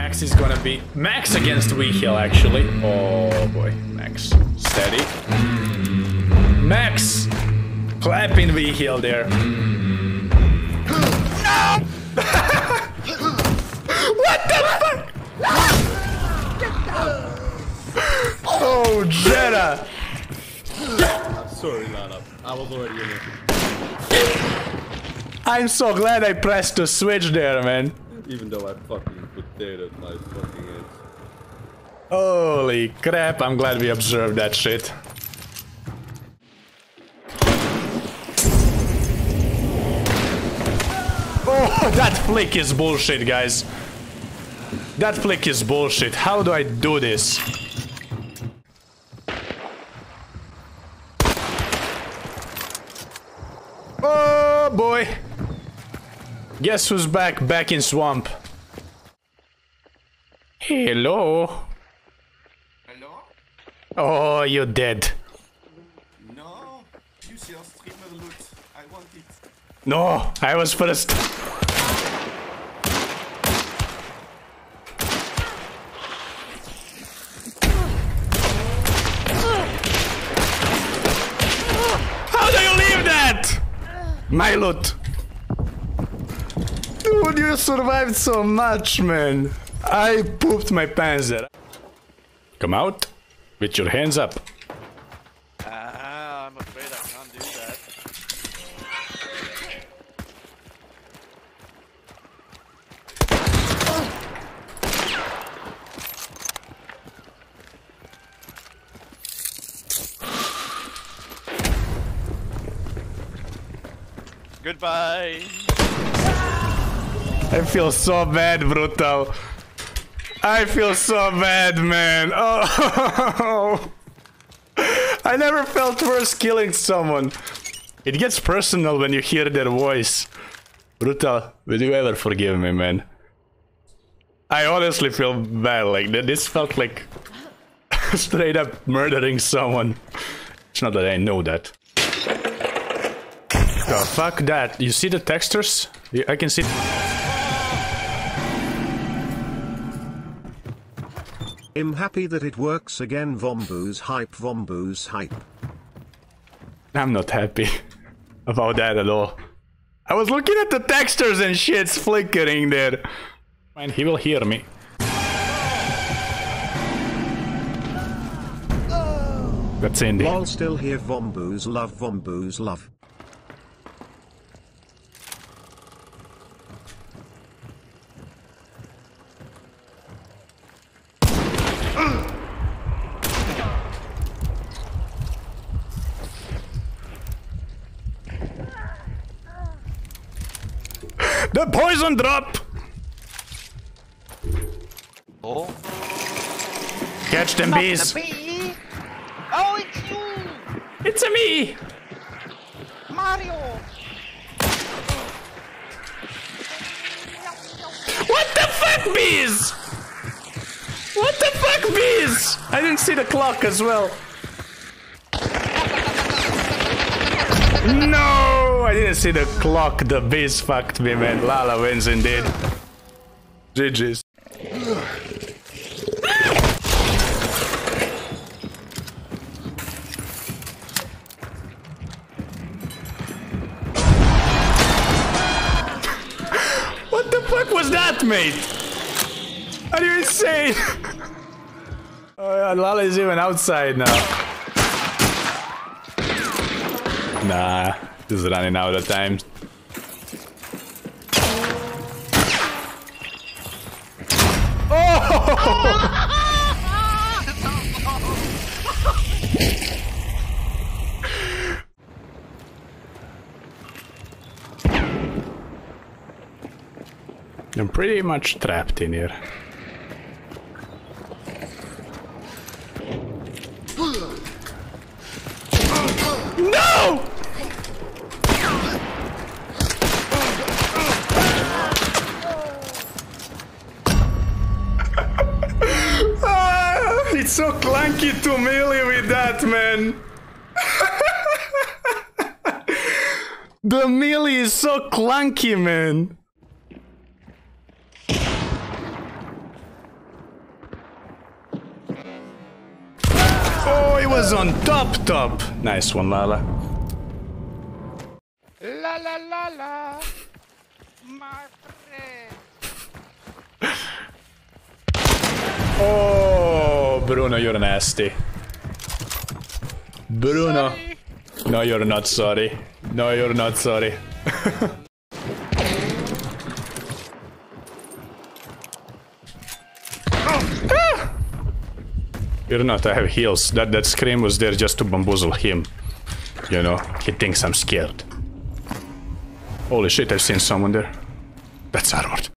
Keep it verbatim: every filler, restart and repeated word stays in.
Max is gonna be Max against V-Heal actually. Oh boy, Max. Steady. Max! Clapping V-Heal there. No! What the fuck? Oh, Jetta! I'm sorry, Lana. I was already in it. I'm so glad I pressed the switch there, man. Even though I fucking potatoed my fucking head. Holy crap, I'm glad we observed that shit. Oh, that flick is bullshit, guys. That flick is bullshit. How do I do this? Oh boy. Guess who's back? Back in swamp. Hello. Hello? Oh, you're dead. No, use your streamer loot. I want it. No, I was first. How do you leave that? My loot. Dude, you survived so much, man. I pooped my pants there. Come out with your hands up. Ah, I'm afraid I can't do that. Goodbye. I feel so bad, Brutal. I feel so bad, man. Oh, I never felt worse killing someone. It gets personal when you hear their voice. Brutal, will you ever forgive me, man? I honestly feel bad. Like this felt like straight up murdering someone. It's not that I know that. Oh, fuck that. You see the textures? I can see. I'm happy that it works again. Vombuz hype, Vombuz hype. I'm not happy about that at all. I was looking at the textures and shit's flickering there. And he will hear me. That's Indy. Lol, still here. Vombuz love, Vombuz love. The poison drop! Oh. Catch them Not bees! the bee. Oh, it's you! It's a me! Mario! What the fuck, bees? What the fuck, bees? I didn't see the clock as well. No, I didn't see the clock. The bees fucked me, man. Lala wins indeed. G G's. What the fuck was that, mate? Are you insane? Oh yeah, Lala is even outside now. Nah, he's running out of time. Oh! I'm pretty much trapped in here. No! Ah, it's so clunky to melee with that, man. The melee is so clunky, man. Oh, he was on top, top. Nice one, Lala. La la la la. My friend. Oh, Bruno, you're nasty. Bruno. Sorry. No, you're not sorry. No, you're not sorry. You're not, I have heals. That that scream was there just to bamboozle him. You know, he thinks I'm scared. Holy shit, I've seen someone there. That's armored.